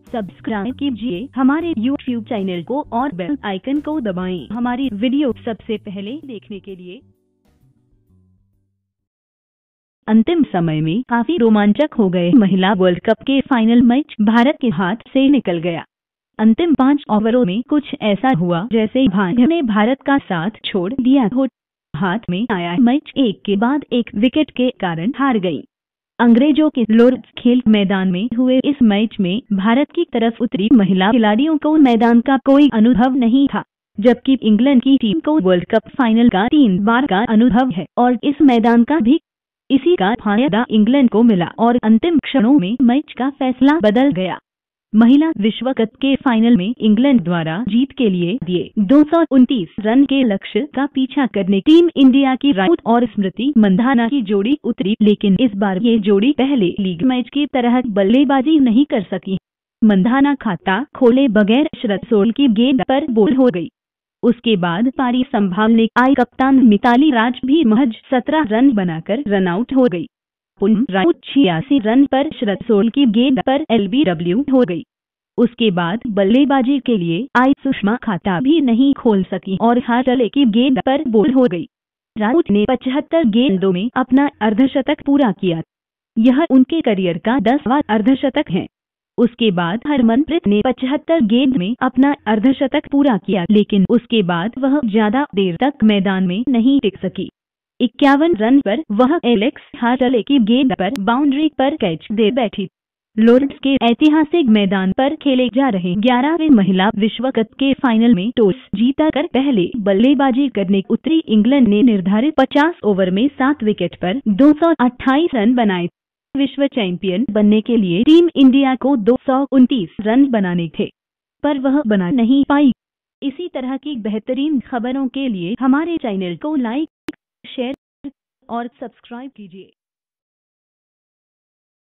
Subscribe कीजिए हमारे YouTube channel को और बेल आइकन को दबाएं हमारी वीडियो सबसे पहले देखने के लिए। अंतिम समय में काफी रोमांचक हो गए महिला वर्ल्ड कप के फाइनल मैच भारत के हाथ से निकल गया। अंतिम 5 ओवरों में कुछ ऐसा हुआ जैसे भाग्य ने भारत का साथ छोड़ दिया हो। हाथ में आया मैच एक के बाद एक विकेट के कारण हार गई। अंग्रेजों के लॉर्ड्स खेल मैदान में हुए इस मैच में भारत की तरफ उतरी महिला खिलाड़ियों को मैदान का कोई अनुभव नहीं था, जबकि इंग्लैंड की टीम को वर्ल्ड कप फाइनल का 3 बार का अनुभव है और इस मैदान का भी। इसी का फायदा इंग्लैंड को मिला और अंतिम क्षणों में मैच का फैसला बदल गया। महिला विश्व कप के फाइनल में इंग्लैंड द्वारा जीत के लिए दिए 229 रन के लक्ष्य का पीछा करने टीम इंडिया की राउत और स्मृति मंधाना की जोड़ी उतरी, लेकिन इस बार ये जोड़ी पहले लीग मैच की तरह बल्लेबाजी नहीं कर सकी। मंधाना खाता खोले बगैर शरद की गेंद पर बोल्ड हो गई। उसके बाद पारी संभालने आई कप्तान मिताली राज भी महज 17 रन बनाकर रन आउट हो गई। राउत 86 रन पर शरद की गेंद पर LBW हो गई। उसके बाद बल्लेबाजी के लिए आई सुषमा खाता भी नहीं खोल सकी और हार्टले की गेंद पर बोल्ड हो गई। राउत ने 75 गेंदों में अपना अर्धशतक पूरा किया। यह उनके करियर का 10वां अर्धशतक है। उसके बाद हरमनप्रीत ने 75 गेंद में अपना अर्धशतक पूरा किया, लेकिन उसके बाद वह ज्यादा देर तक मैदान में नहीं टिक सकी। 51 रन पर वह एलेक्स हार्टले की गेंद पर बाउंड्री पर कैच दे बैठी। लॉर्ड्स के ऐतिहासिक मैदान पर खेले जा रहे 11वें महिला विश्व कप के फाइनल में टॉस जीतकर पहले बल्लेबाजी करने उतरी इंग्लैंड ने निर्धारित 50 ओवर में 7 विकेट पर 228 रन बनाए। विश्व चैंपियन बनने के लिए टीम इंडिया को 229 रन बनाने थे, पर वह बना नहीं पाई। इसी तरह की बेहतरीन खबरों के लिए हमारे चैनल को लाइक, शेयर और सब्सक्राइब कीजिए।